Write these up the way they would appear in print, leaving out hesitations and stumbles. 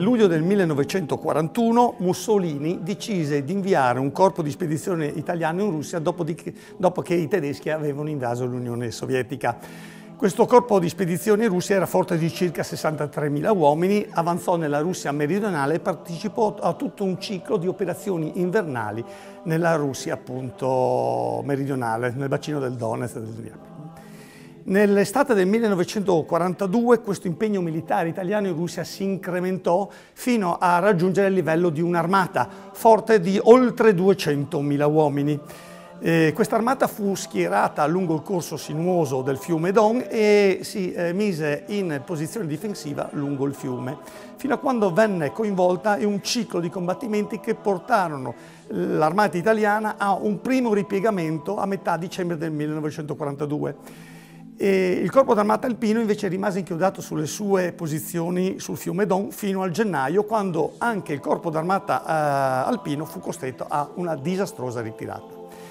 luglio del 1941 Mussolini decise di inviare un corpo di spedizione italiano in Russia dopo che i tedeschi avevano invaso l'Unione Sovietica. Questo corpo di spedizione in Russia era forte di circa 63.000 uomini, avanzò nella Russia meridionale e partecipò a tutto un ciclo di operazioni invernali nella Russia appunto meridionale, nel bacino del Donetsk e del Dnieper. Nell'estate del 1942 questo impegno militare italiano in Russia si incrementò fino a raggiungere il livello di un'armata forte di oltre 200.000 uomini. Questa armata fu schierata lungo il corso sinuoso del fiume Don e si mise in posizione difensiva lungo il fiume, fino a quando venne coinvolta in un ciclo di combattimenti che portarono l'armata italiana a un primo ripiegamento a metà dicembre del 1942. Il corpo d'armata alpino invece rimase inchiodato sulle sue posizioni sul fiume Don fino al gennaio, quando anche il corpo d'armata alpino fu costretto a una disastrosa ritirata.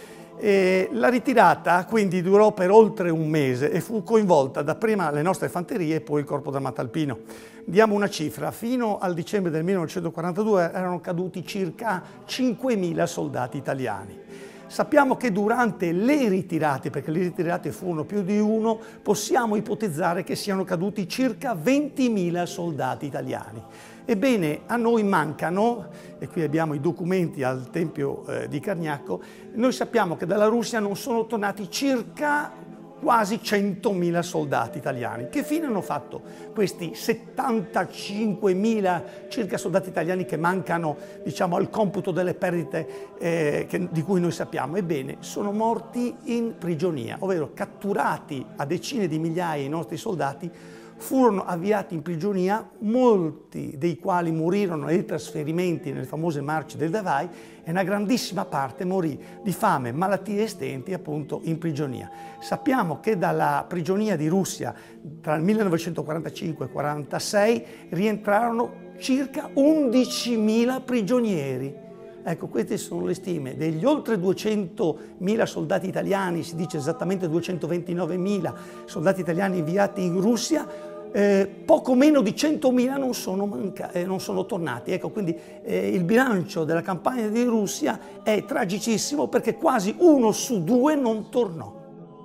La ritirata quindi durò per oltre un mese e fu coinvolta dapprima le nostre fanterie e poi il corpo d'armata alpino. Diamo una cifra: fino al dicembre del 1942 erano caduti circa 5.000 soldati italiani. Sappiamo che durante le ritirate, perché le ritirate furono più di uno, possiamo ipotizzare che siano caduti circa 20.000 soldati italiani. Ebbene, a noi mancano, e qui abbiamo i documenti al Tempio di Cargnacco, noi sappiamo che dalla Russia non sono tornati circa quasi 100.000 soldati italiani. Che fine hanno fatto questi 75.000 circa soldati italiani che mancano, diciamo, al computo delle perdite di cui noi sappiamo? Ebbene, sono morti in prigionia, ovvero catturati a decine di migliaia i nostri soldati, furono avviati in prigionia, molti dei quali morirono nei trasferimenti nelle famose marce del Davai e una grandissima parte morì di fame, malattie e stenti appunto in prigionia. Sappiamo che dalla prigionia di Russia tra il 1945 e il 1946 rientrarono circa 11.000 prigionieri. Ecco, queste sono le stime degli oltre 200.000 soldati italiani, si dice esattamente 229.000 soldati italiani inviati in Russia, poco meno di 100.000 non sono tornati. Ecco, quindi il bilancio della campagna di Russia è tragicissimo perché quasi 1 su 2 non tornò.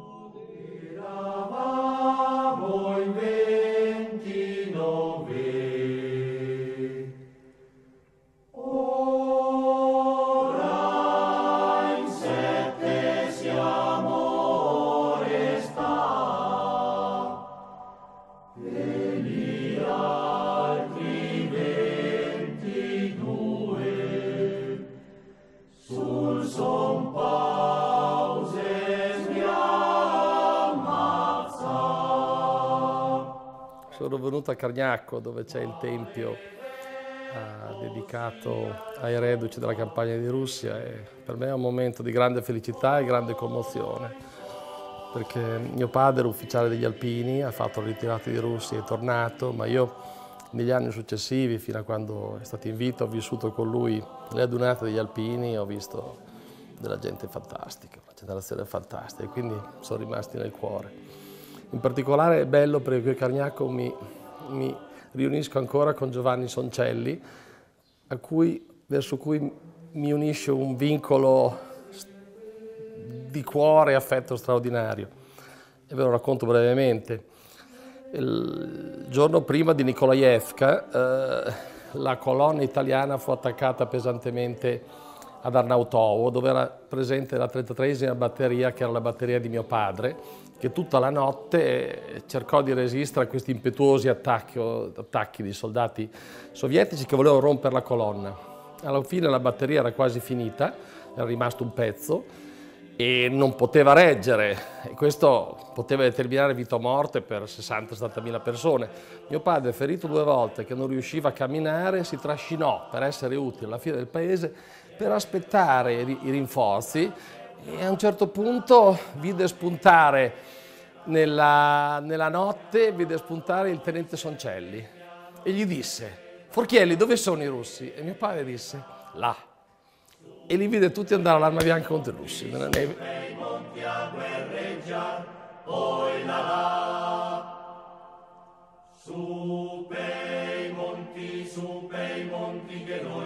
Sono venuto a Cargnacco, dove c'è il tempio dedicato ai reduci della campagna di Russia, e per me è un momento di grande felicità e grande commozione, perché mio padre, ufficiale degli Alpini, ha fatto il ritirato di Russia e è tornato, ma io negli anni successivi, fino a quando è stato in vita, ho vissuto con lui le adunate degli Alpini, ho visto della gente fantastica, una generazione fantastica, e quindi sono rimasti nel cuore. In particolare è bello perché qui a Cargnacco mi riunisco ancora con Giovanni Soncelli, verso cui mi unisce un vincolo di cuore e affetto straordinario. E ve lo racconto brevemente. Il giorno prima di Nikolajevka la colonna italiana fu attaccata pesantemente ad Arnautovo, dove era presente la 33esima batteria, che era la batteria di mio padre, che tutta la notte cercò di resistere a questi impetuosi attacchi di soldati sovietici che volevano rompere la colonna. Alla fine la batteria era quasi finita, era rimasto un pezzo e non poteva reggere, e questo poteva determinare vita o morte per 60-70.000 persone. Mio padre, ferito 2 volte, che non riusciva a camminare, si trascinò per essere utile alla fine del paese per aspettare i rinforzi, e a un certo punto vide spuntare nella notte il tenente Soncelli e gli disse: Forchielli, dove sono i russi? E mio padre disse: là. E li vide tutti andare all'arma bianca contro i russi nella neve. Poi là, su per i monti, su per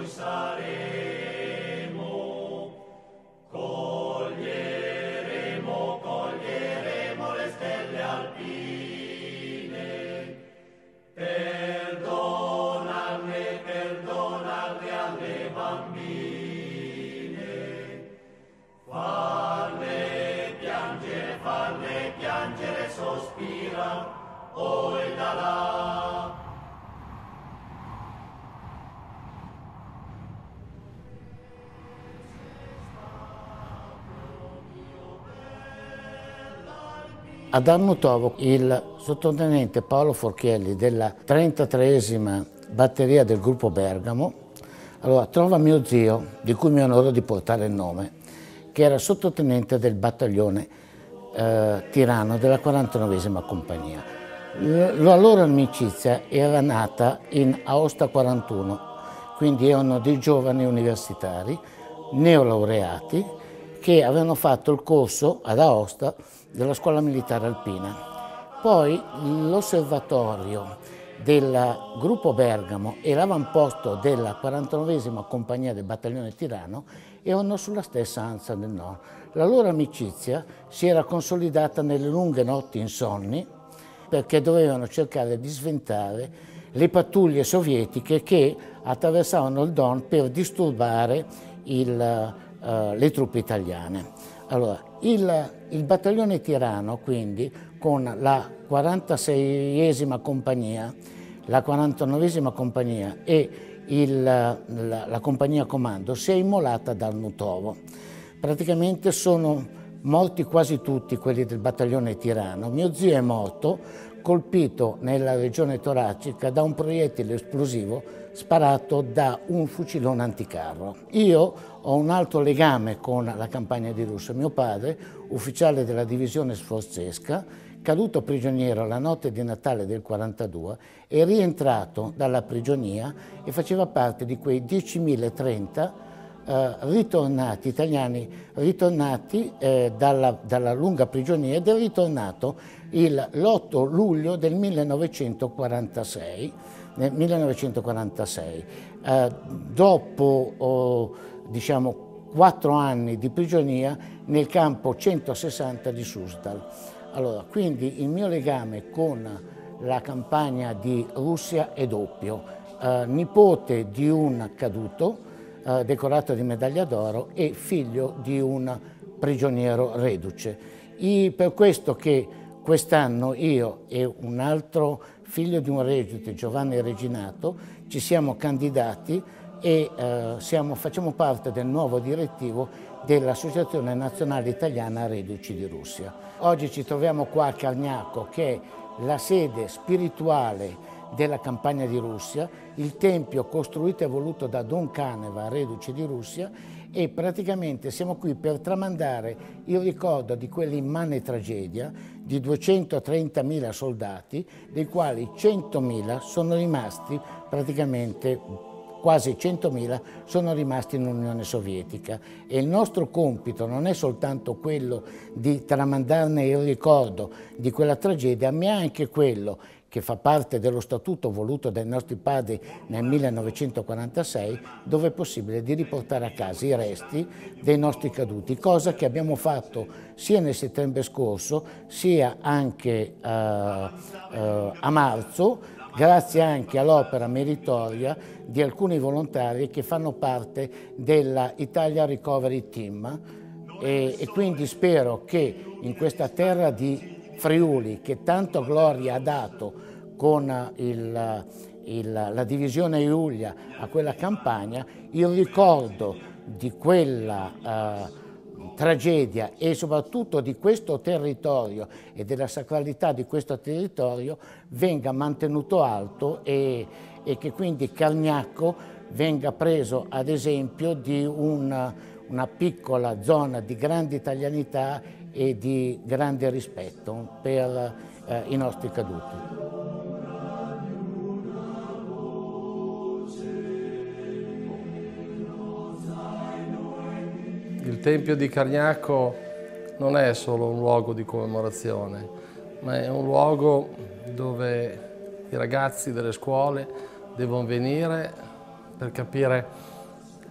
Ad Armutovo il sottotenente Paolo Forchielli della 33esima batteria del gruppo Bergamo trova mio zio, di cui mi onoro di portare il nome, che era sottotenente del battaglione Tirano della 49esima compagnia. La loro amicizia era nata in Aosta 41, quindi erano dei giovani universitari neolaureati che avevano fatto il corso ad Aosta della scuola militare alpina. Poi l'osservatorio del gruppo Bergamo e l'avamposto della 49esima compagnia del battaglione Tirano erano sulla stessa Anza del Nord. La loro amicizia si era consolidata nelle lunghe notti insonni perché dovevano cercare di sventare le pattuglie sovietiche che attraversavano il Don per disturbare le truppe italiane. Il battaglione Tirano, quindi, con la 46esima compagnia, la 49esima compagnia e la compagnia comando, si è immolata ad Armutovo. Praticamente sono morti quasi tutti quelli del battaglione Tirano. Mio zio è morto colpito nella regione toracica da un proiettile esplosivo sparato da un fucilone anticarro. Io ho un altro legame con la campagna di Russia. Mio padre, ufficiale della divisione sforzesca, caduto prigioniero la notte di Natale del 42, è rientrato dalla prigionia e faceva parte di quei 10.030 ritornati italiani, ritornati dalla lunga prigionia, ed è ritornato l'8 luglio del 1946. Dopo diciamo 4 anni di prigionia nel campo 160 di Suzdal. Quindi il mio legame con la campagna di Russia è doppio, nipote di un caduto, decorato di medaglia d'oro, e figlio di un prigioniero reduce. Per questo che quest'anno io e un altro figlio di un reduce, Giovanni Reginato, ci siamo candidati e facciamo parte del nuovo direttivo dell'Associazione Nazionale Italiana Reduci di Russia. Oggi ci troviamo qua a Cargnacco, che è la sede spirituale della campagna di Russia, il tempio costruito e voluto da Don Caneva, reduce di Russia, e praticamente siamo qui per tramandare il ricordo di quell'immane tragedia di 230.000 soldati, dei quali 100.000 sono rimasti praticamente, quasi 100.000 sono rimasti in Unione Sovietica, e il nostro compito non è soltanto quello di tramandarne il ricordo di quella tragedia, ma è anche quello che fa parte dello statuto voluto dai nostri padri nel 1946, dove è possibile di riportare a casa i resti dei nostri caduti, cosa che abbiamo fatto sia nel settembre scorso, sia anche a marzo, grazie anche all'opera meritoria di alcuni volontari che fanno parte della Italia Recovery Team, e quindi spero che in questa terra di Friuli, che tanto gloria ha dato con la divisione Iulia a quella campagna, il ricordo di quella tragedia e soprattutto di questo territorio e della sacralità di questo territorio venga mantenuto alto, e che quindi Cargnacco venga preso ad esempio di una piccola zona di grande italianità e di grande rispetto per i nostri caduti. Il Tempio di Cargnacco non è solo un luogo di commemorazione, ma è un luogo dove i ragazzi delle scuole devono venire per capire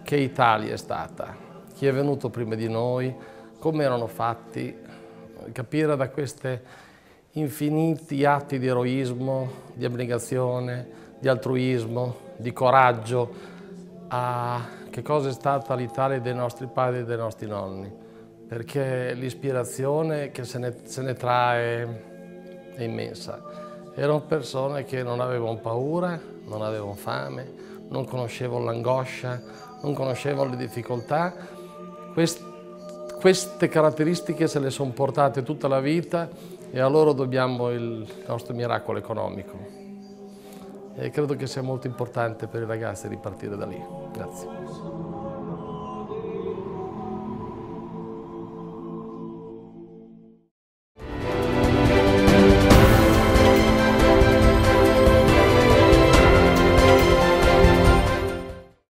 che Italia è stata, chi è venuto prima di noi, come erano fatti, capire da questi infiniti atti di eroismo, di abnegazione, di altruismo, di coraggio, a che cosa è stata l'Italia dei nostri padri e dei nostri nonni, perché l'ispirazione che se ne trae è immensa. Erano persone che non avevano paura, non avevano fame, non conoscevano l'angoscia, non conoscevano le difficoltà. Queste caratteristiche se le sono portate tutta la vita e a loro dobbiamo il nostro miracolo economico. E credo che sia molto importante per i ragazzi ripartire da lì. Grazie.